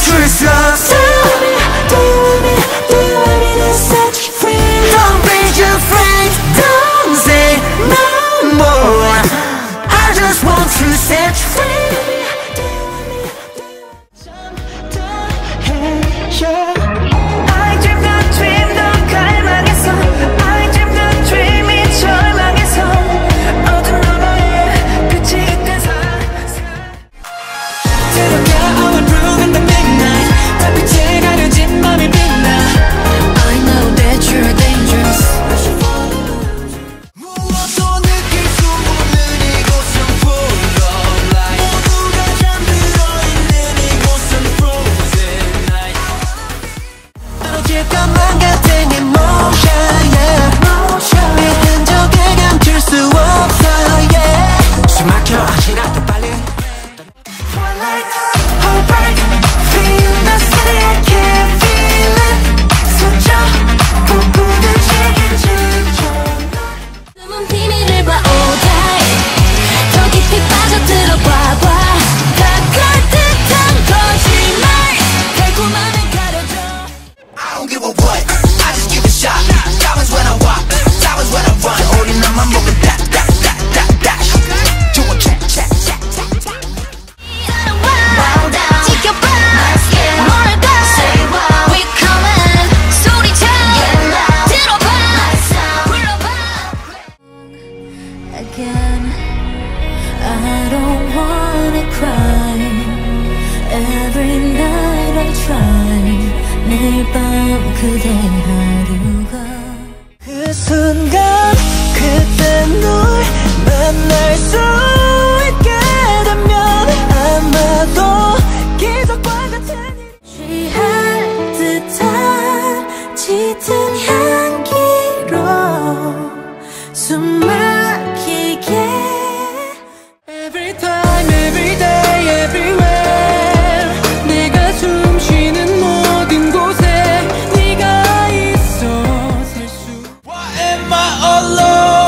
멈출 수 없어. Do you want me to set you free? Don't be afraid, don't say no more. I just want to set you free. I dream the dream 넌 갈망해서 I dream the dream이 절망해서 어둠 너머에 끝이 있던 들어가 our room in the midnight 달빛에 가려진 맘이 빛나 I know that you're dangerous 무엇도 느낄 수 없는 이곳은 full of light 모두가 잠들어 있는 이곳은 frozen night 떨어질 것만 같은 emotion 네 흔적을 감출 수 없어 yeah. 숨 막혀 아시라도 빨리 Twilight, hold bright feel the city I can't feel it 스쳐 꿈꾸는 시계질 숨은 비밀을 봐 all day 더 깊이 빠져들어 봐봐 다가올 듯한 거짓말 달콤함을 가려줘 I don't give a what I just give a shot Diamonds when I walk Diamonds when I run 우린 나만 보면 dash Do a check Bow down 지켜봐 뭐랄까 Say wow We coming 소리쳐 들어봐 불러봐 Again I don't wanna cry Every night I try 매일 밤 그대 하루가 그 순간 그때 널 만날 수 있게 되면 아마도 기적과 같은 취할 듯한 짙은 향기로 숨 막히게 Every time, every day, everywhere 내가 숨 쉬는 모든 곳에 네가 있어 살 수 Why am I alone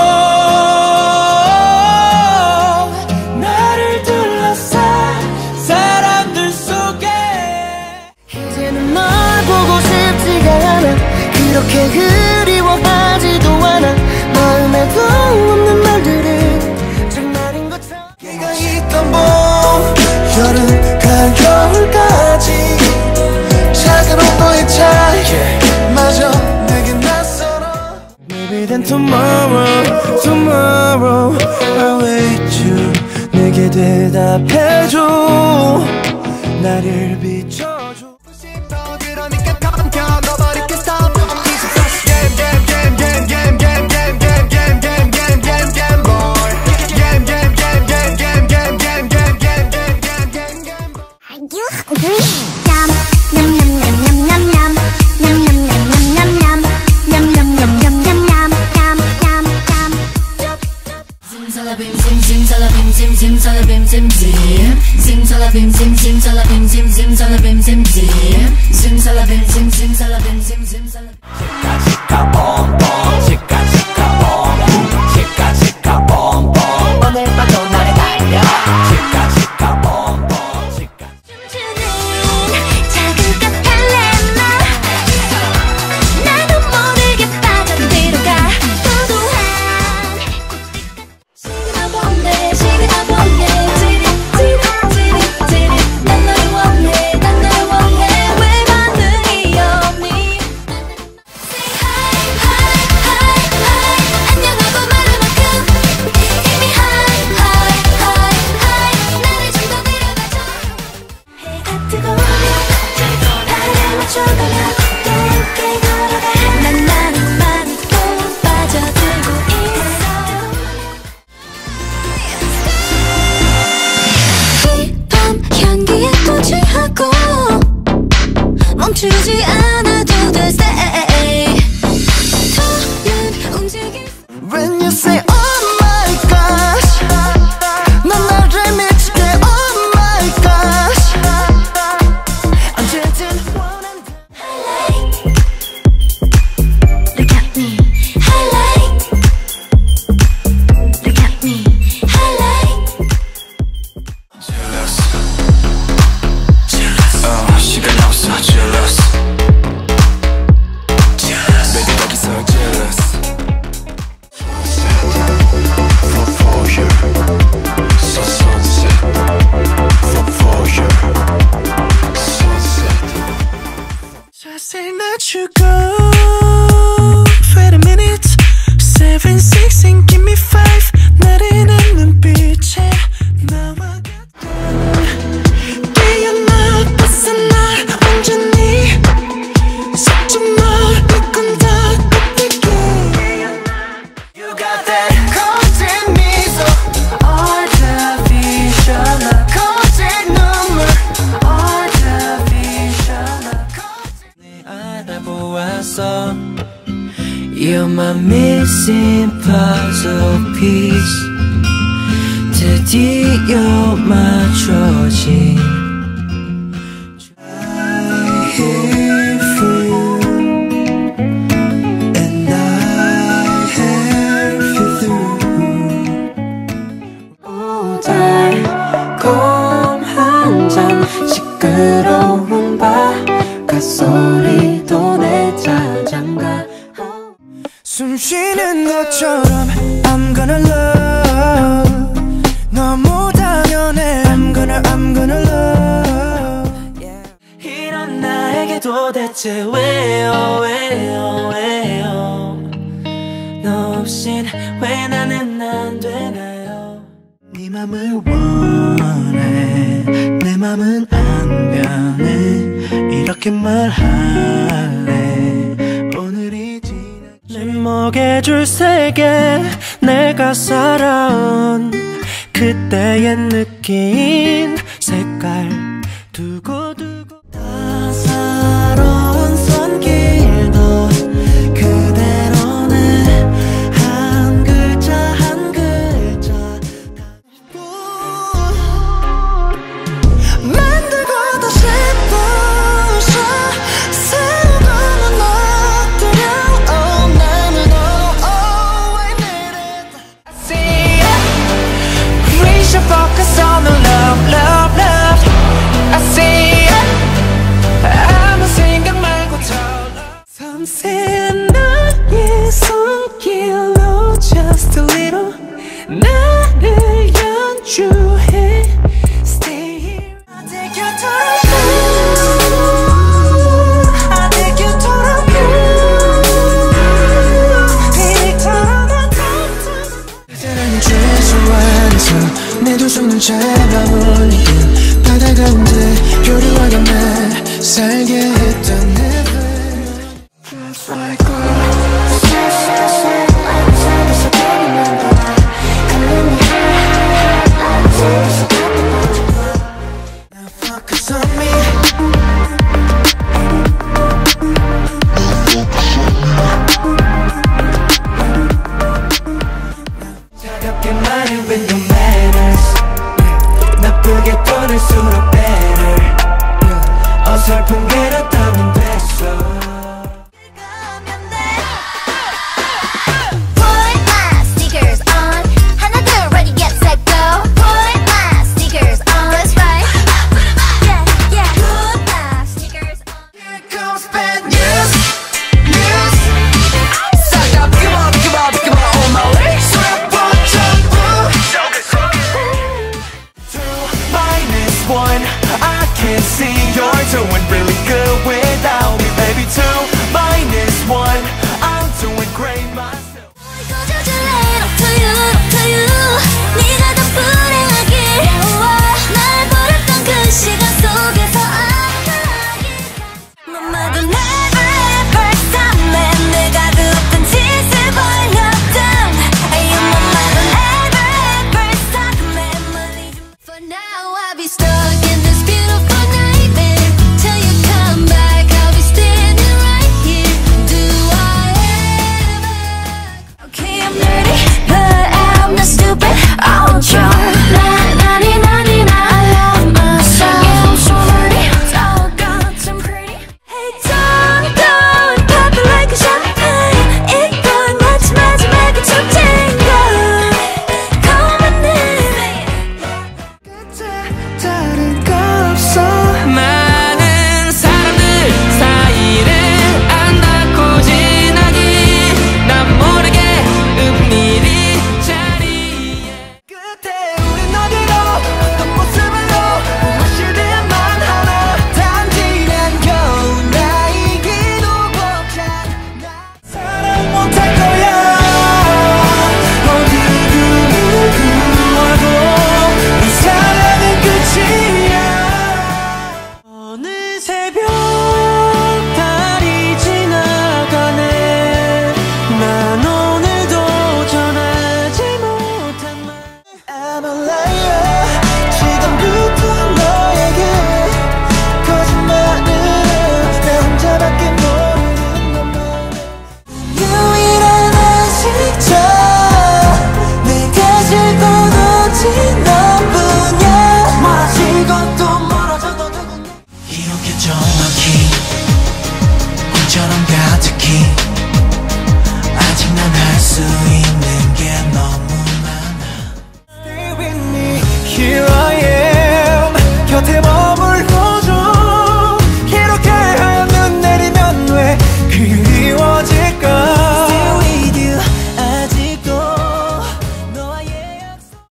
나를 둘러싼 사람들 속에 이제는 널 보고 싶지가 않아 그렇게 그리워하지도 않아 마음에도 없는 말들은 장난인 것처럼 네가 있던 봄 여름 가을까지 작은 온도의 차이마저 내게 낯설어 Maybe then tomorrow I'll wait you 내게 대답해줘 나를 비춰줘 그러니까 컴겨 Nobody can stop 오늘 밤도 나를 달려 작은 카탈레나 나도 모르게 빠져들어가 도도한 시그널 보내 찌릿 난 널 원해 왜 반응이 없니 Say hi 안녕하고 말할 만큼 이미 hi 나를 좀 더 데려가줘 해가 뜨거워 발에 맞춰가며 깨끗게 걸어가 난 나는만 또 빠져들고 있어 이 밤 향기에 또 취하고 멈추지 않아도 돼 stay 더는 움직일 When you say oh my gosh 난 나를 미치게 oh my gosh 언제든 원한다 Look at me highlight Look at me highlight 시간 you go. 20 minutes 7, 6 and give me 5 나른한 눈빛에 나와 깨어나 벗어나 온전히 속지 멀리 건다 껍데기. You got that 거친 미소 artificial 거친 눈물 artificial 내 알아보았어. You're my missing puzzle piece. 드디어 맞춰진 I hear for you and I have you through. 오 달콤 한 잔 시끄러운 바깥 소리도 내 자장가. 숨 쉬는 것처럼 I'm gonna love. 너무 당연해 I'm gonna love. Yeah. 이런 나에게 도대체 왜요 너 없인 왜 나는 안 되나요. 네 맘을 원해 내 맘은 안 변해 이렇게 말할래. 오늘이 내 목에 줄 세계 내가 살아온 그때의 느낀 색깔 두고두고 따사로운 손길도 그대로는 한 글자 한 글자 만들고 다시 부숴 세우고는 엎드려 나는 always need it. I see it. We should focus on the love. I see it. 아무 생각 말고 더 섬세한 나의 손길로 just a little 나를 연주해. Stay here. I take you to the moon. I take you to the moon. 비리처럼 사랑이 최소한에서 내 두 손을 잡아올리고 바다 가운데 교류하게 날 살게 했던 heaven. Just like now focus on me. 차갑게 말해 with no manners. 나쁘게 보낼수록 better. 어설픈 괴롭다면 됐어. Put my sneakers on. 하나 둘 ready get set go. Put my sneakers on. That's right. Yeah. 새벽 달이 지나가네. 난 오늘도 전하지 못한 말. I'm a liar. 지금부터 너에게 거짓말은 나 혼자밖에 모르는 것만. 유일한 안식처 내가 즐거운 오직 너뿐이야. 마치 것